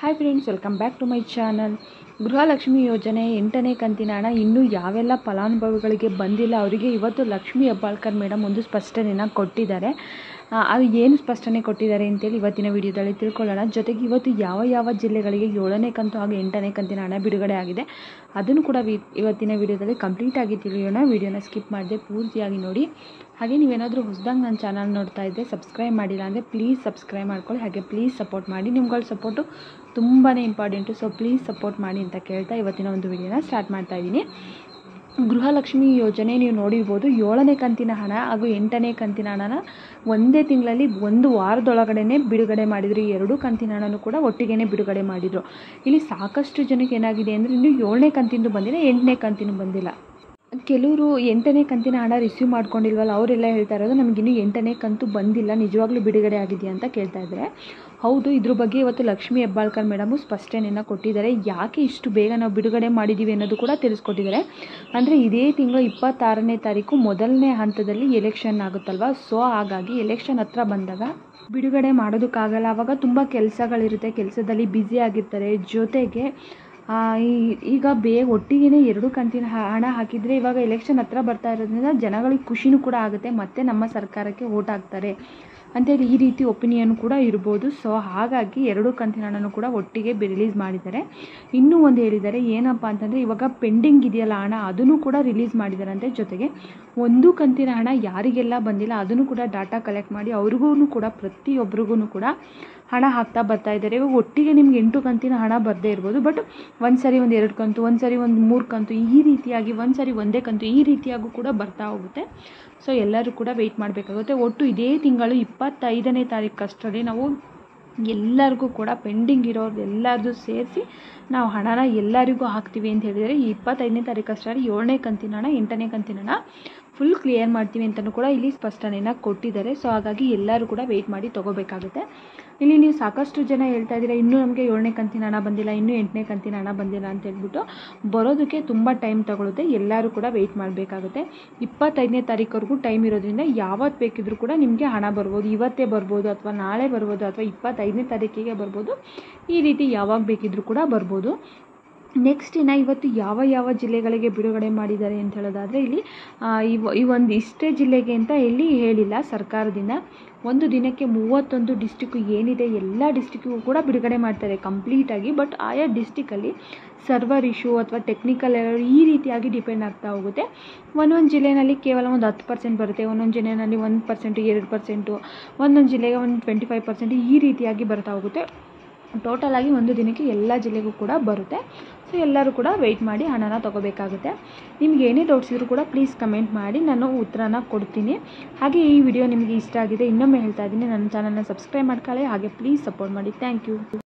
Hi friends, welcome back to my channel. Gruhalakshmi ಯೋಜನೆ 8ನೇ ಕಂತಿನ ಹಣ ಇನ್ನೂ ಯಾವೆಲ್ಲ ಫಲಾನುಭವಿಗಳಿಗೆ ಬಂದಿಲ್ಲ ಅವರಿಗೆ ಇವತ್ತು ಲಕ್ಷ್ಮಿ ಹೆಬ್ಬಾಳ್ಕರ್ ಮೇಡಮ್ ಒಂದು ಸ್ಪಷ್ಟನೆಯನ್ನು ಕೊಟ್ಟಿದ್ದಾರೆ. ಅದು ಏನು ಸ್ಪಷ್ಟನೆ ಕೊಟ್ಟಿದ್ದಾರೆ ಅಂತೇಳಿ ಇವತ್ತಿನ ವಿಡಿಯೋದಲ್ಲಿ ತಿಳ್ಕೊಳ್ಳೋಣ. ಜೊತೆಗೆ ಇವತ್ತು ಯಾವ ಜಿಲ್ಲೆಗಳಿಗೆ 7ನೇ ಕಂತು ಹಾಗೂ 8ನೇ ಕಂತಿನ ಹಣ ಬಿಡುಗಡೆ ಆಗಿದೆ ಅದನ್ನು ಕೂಡ ಇವತ್ತಿನ ವಿಡಿಯೋದಲ್ಲಿ ಕಂಪ್ಲೀಟಾಗಿ ತಿಳಿಯೋಣ. ವಿಡಿಯೋನ ಸ್ಕಿಪ್ ಮಾಡದೆ ಪೂರ್ತಿಯಾಗಿ ನೋಡಿ. ಹಾಗೆ ನೀವೇನಾದರೂ ಹೊಸದಾಗಿ ನನ್ನ ಚಾನಲ್ ನೋಡ್ತಾ ಇದ್ದರೆ ಸಬ್ಸ್ಕ್ರೈಬ್ ಮಾಡಿಲ್ಲ ಅಂದರೆ ಪ್ಲೀಸ್ ಸಬ್ಸ್ಕ್ರೈಬ್ ಮಾಡ್ಕೊಳ್ಳಿ. ಹಾಗೆ ಪ್ಲೀಸ್ ಸಪೋರ್ಟ್ ಮಾಡಿ, ನಿಮ್ಗಳ ಸಪೋರ್ಟು ತುಂಬಾ ಇಂಪಾರ್ಟೆಂಟು. ಸೊ ಪ್ಲೀಸ್ ಸಪೋರ್ಟ್ ಮಾಡಿ ಅಂತ ಕೇಳ್ತಾ ಇವತ್ತಿನ ಒಂದು ವಿಡಿಯೋನ ಸ್ಟಾರ್ಟ್ ಮಾಡ್ತಾ ಇದ್ದೀನಿ. ಗೃಹಲಕ್ಷ್ಮಿ ಯೋಜನೆ ನೀವು ನೋಡಿರ್ಬೋದು, 7ನೇ ಕಂತಿನ ಹಣ ಹಾಗೂ 8ನೇ ಕಂತಿನ ಹಣನ ಒಂದೇ ತಿಂಗಳಲ್ಲಿ ಒಂದು ವಾರದೊಳಗಡೆ ಬಿಡುಗಡೆ ಮಾಡಿದರು. 2 ಕಂತಿನ ಹಣನೂ ಕೂಡ ಒಟ್ಟಿಗೆ ಬಿಡುಗಡೆ ಮಾಡಿದರು. ಇಲ್ಲಿ ಸಾಕಷ್ಟು ಜನಕ್ಕೆ ಏನಾಗಿದೆ ಅಂದರೆ ಇನ್ನೂ 7ನೇ ಕಂತಿಂದು ಬಂದಿಲ್ಲ, 8ನೇ ಕಂತಿನೂ ಬಂದಿಲ್ಲ. ಕೆಲವರು 8ನೇ ಕಂತಿನ ಹಣ ರಿಸೀವ್ ಮಾಡ್ಕೊಂಡಿಲ್ವಲ್ಲ, ಅವರೆಲ್ಲ ಹೇಳ್ತಾ ಇರೋದು ನಮಗಿನ್ನೂ 8ನೇ ಕಂತು ಬಂದಿಲ್ಲ, ನಿಜವಾಗ್ಲೂ ಬಿಡುಗಡೆ ಆಗಿದೆಯಾ ಅಂತ ಕೇಳ್ತಾ ಇದ್ದಾರೆ. ಹೌದು, ಇದ್ರ ಬಗ್ಗೆ ಇವತ್ತು ಲಕ್ಷ್ಮಿ ಹೆಬ್ಬಾಳ್ಕರ್ ಮೇಡಮು ಸ್ಪಷ್ಟನೆಯನ್ನು ಕೊಟ್ಟಿದ್ದಾರೆ. ಯಾಕೆ ಇಷ್ಟು ಬೇಗ ನಾವು ಬಿಡುಗಡೆ ಮಾಡಿದ್ದೀವಿ ಅನ್ನೋದು ಕೂಡ ತಿಳಿಸ್ಕೊಟ್ಟಿದ್ದಾರೆ. ಅಂದರೆ ಇದೇ ತಿಂಗಳು 26ನೇ ತಾರೀಕು ಮೊದಲನೇ ಹಂತದಲ್ಲಿ ಎಲೆಕ್ಷನ್ ಆಗುತ್ತಲ್ವ, ಸೊ ಹಾಗಾಗಿ ಎಲೆಕ್ಷನ್ ಹತ್ರ ಬಂದಾಗ ಬಿಡುಗಡೆ ಮಾಡೋದಕ್ಕಾಗಲ್ಲ. ಆವಾಗ ತುಂಬ ಕೆಲಸಗಳಿರುತ್ತೆ, ಕೆಲಸದಲ್ಲಿ ಬ್ಯುಸಿ ಆಗಿರ್ತಾರೆ. ಜೊತೆಗೆ ಈಗ ಒಟ್ಟಿಗೆ 2 ಕಂತಿನ ಹಣ ಹಾಕಿದರೆ ಇವಾಗ ಎಲೆಕ್ಷನ್ ಹತ್ರ ಬರ್ತಾ ಇರೋದ್ರಿಂದ ಜನಗಳಿಗೆ ಖುಷಿನೂ ಕೂಡ ಆಗುತ್ತೆ, ಮತ್ತು ನಮ್ಮ ಸರ್ಕಾರಕ್ಕೆ ವೋಟ್ ಹಾಕ್ತಾರೆ ಅಂತೇಳಿ ಈ ರೀತಿ ಒಪಿನಿಯನ್ ಕೂಡ ಇರ್ಬೋದು. ಸೊ ಹಾಗಾಗಿ 2 ಕಂತಿನ ಹಣನೂ ಕೂಡ ಒಟ್ಟಿಗೆ ರಿಲೀಸ್ ಮಾಡಿದ್ದಾರೆ. ಇನ್ನೂ ಒಂದು ಹೇಳಿದ್ದಾರೆ, ಏನಪ್ಪ ಅಂತಂದರೆ ಇವಾಗ ಪೆಂಡಿಂಗ್ ಇದೆಯಲ್ಲ ಹಣ, ಅದನ್ನು ಕೂಡ ರಿಲೀಸ್ ಮಾಡಿದ್ದಾರಂತೆ. ಜೊತೆಗೆ 1 ಕಂತಿನ ಹಣ ಯಾರಿಗೆಲ್ಲ ಬಂದಿಲ್ಲ ಅದನ್ನು ಕೂಡ ಡಾಟಾ ಕಲೆಕ್ಟ್ ಮಾಡಿ ಅವ್ರಿಗೂ ಕೂಡ ಪ್ರತಿಯೊಬ್ಬರಿಗೂ ಕೂಡ ಹಣ ಹಾಕ್ತಾ ಬರ್ತಾ ಇದ್ದಾರೆ. ಇವಾಗ ಒಟ್ಟಿಗೆ ನಿಮ್ಗೆ 8 ಕಂತಿನ ಹಣ ಬರದೇ ಇರ್ಬೋದು, ಬಟ್ ಒಂದು ಸರಿ 2 ಕಂತು, ಒಂದು ಸರಿ 3 ಕಂತು, ಈ ರೀತಿಯಾಗಿ ಒಂದು ಸರಿ 1 ಕಂತು, ಈ ರೀತಿಯಾಗೂ ಕೂಡ ಬರ್ತಾ ಹೋಗುತ್ತೆ. ಸೊ ಎಲ್ಲರೂ ಕೂಡ ವೆಯ್ಟ್ ಮಾಡಬೇಕಾಗುತ್ತೆ. ಒಟ್ಟು ಇದೇ ತಿಂಗಳು 25ನೇ ತಾರೀಕಷ್ಟರಲ್ಲಿ ನಾವು ಎಲ್ಲರಿಗೂ ಕೂಡ ಪೆಂಡಿಂಗ್ ಇರೋದು ಎಲ್ಲರದು ಸೇರಿಸಿ ನಾವು ಹಣನ ಎಲ್ಲರಿಗೂ ಹಾಕ್ತೀವಿ ಅಂತ ಹೇಳಿದರೆ ಈ 25ನೇ ತಾರೀಕಷ್ಟರಲ್ಲಿ 7ನೇ ಕಂತಿನ ಹಣ 8ನೇ ಕಂತಿನ ಹಣ ಫುಲ್ ಕ್ಲಿಯರ್ ಮಾಡ್ತೀವಿ ಅಂತಲೂ ಕೂಡ ಇಲ್ಲಿ ಸ್ಪಷ್ಟನೆಯನ್ನು ಕೊಟ್ಟಿದ್ದಾರೆ. ಸೊ ಹಾಗಾಗಿ ಎಲ್ಲರೂ ಕೂಡ ವೆಯ್ಟ್ ಮಾಡಿ ತೊಗೋಬೇಕಾಗುತ್ತೆ. ಇಲ್ಲಿ ನೀವು ಸಾಕಷ್ಟು ಜನ ಹೇಳ್ತಾ ಇದ್ದೀರಾ ಇನ್ನೂ ನಮಗೆ 7ನೇ ಕಂತಿನ ಹಣ ಬಂದಿಲ್ಲ, ಇನ್ನೂ 8ನೇ ಕಂತಿನ ಹಣ ಬಂದಿಲ್ಲ ಅಂತ ಹೇಳ್ಬಿಟ್ಟು. ಬರೋದಕ್ಕೆ ತುಂಬ ಟೈಮ್ ತಗೊಳುತ್ತೆ, ಎಲ್ಲರೂ ಕೂಡ ವೆಯ್ಟ್ ಮಾಡಬೇಕಾಗುತ್ತೆ. 25ನೇ ತಾರೀಕವರೆಗೂ ಟೈಮ್ ಇರೋದ್ರಿಂದ ಯಾವತ್ತು ಬೇಕಿದ್ರೂ ಕೂಡ ನಿಮಗೆ ಹಣ ಬರ್ಬೋದು. ಇವತ್ತೇ ಬರ್ಬೋದು, ಅಥವಾ ನಾಳೆ ಬರ್ಬೋದು, ಅಥವಾ 25ನೇ ತಾರೀಕಿಗೆ ಬರ್ಬೋದು. ಈ ರೀತಿ ಯಾವಾಗ ಬೇಕಿದ್ರೂ ಕೂಡ ಬರ್ಬೋದು. ನೆಕ್ಸ್ಟ್ ಇವತ್ತು ಯಾವ ಜಿಲ್ಲೆಗಳಿಗೆ ಬಿಡುಗಡೆ ಮಾಡಿದ್ದಾರೆ ಅಂತ ಹೇಳೋದಾದರೆ ಇಲ್ಲಿ ಈ ಒಂದು ಇಷ್ಟೇ ಜಿಲ್ಲೆಗೆ ಅಂತ ಇಲ್ಲಿ ಹೇಳಿಲ್ಲ ಸರ್ಕಾರದಿಂದ. ಒಂದು ದಿನಕ್ಕೆ 31 ಡಿಸ್ಟಿಕ್ಕು ಏನಿದೆ ಎಲ್ಲ ಡಿಸ್ಟಿಕ್ಕಿಗೂ ಕೂಡ ಬಿಡುಗಡೆ ಮಾಡ್ತಾರೆ ಕಂಪ್ಲೀಟಾಗಿ. ಬಟ್ ಆಯಾ ಡಿಸ್ಟಿಕಲ್ಲಿ ಸರ್ವರ್ ಇಶ್ಯೂ ಅಥವಾ ಟೆಕ್ನಿಕಲ್ ಎರರ್ ಈ ರೀತಿಯಾಗಿ ಡಿಪೆಂಡ್ ಆಗ್ತಾ ಹೋಗುತ್ತೆ. ಒಂದೊಂದು ಜಿಲ್ಲೆಯಲ್ಲಿ ಕೇವಲ ಒಂದು 10% ಬರುತ್ತೆ, ಒಂದೊಂದು ಜಿಲ್ಲೆಯಲ್ಲಿ 1%, 2%, ಒಂದೊಂದು ಜಿಲ್ಲೆಗೆ ಒಂದು 25% ಈ ರೀತಿಯಾಗಿ ಬರ್ತಾ ಹೋಗುತ್ತೆ. ಟೋಟಲಾಗಿ ಒಂದು ದಿನಕ್ಕೆ ಎಲ್ಲ ಜಿಲ್ಲೆಗೂ ಕೂಡ ಬರುತ್ತೆ. ಸೊ ಎಲ್ಲರೂ ಕೂಡ ವೆಯ್ಟ್ ಮಾಡಿ ಹಣನ ತೊಗೋಬೇಕಾಗುತ್ತೆ. ನಿಮ್ಗೆ ಏನೇ ಡೌಟ್ಸ್ ಇದ್ರೂ ಕೂಡ ಪ್ಲೀಸ್ ಕಮೆಂಟ್ ಮಾಡಿ, ನಾನು ಉತ್ತರನ ಕೊಡ್ತೀನಿ. ಹಾಗೆ ಈ ವಿಡಿಯೋ ನಿಮಗೆ ಇಷ್ಟ ಆಗಿದೆ ಇನ್ನೊಮ್ಮೆ ಹೇಳ್ತಾ ಇದ್ದೀನಿ, ನನ್ನ ಚಾನಲ್ನ ಸಬ್ಸ್ಕ್ರೈಬ್ ಮಾಡ್ಕೊಳ್ಳಿ. ಹಾಗೆ ಪ್ಲೀಸ್ ಸಪೋರ್ಟ್ ಮಾಡಿ. Thank you.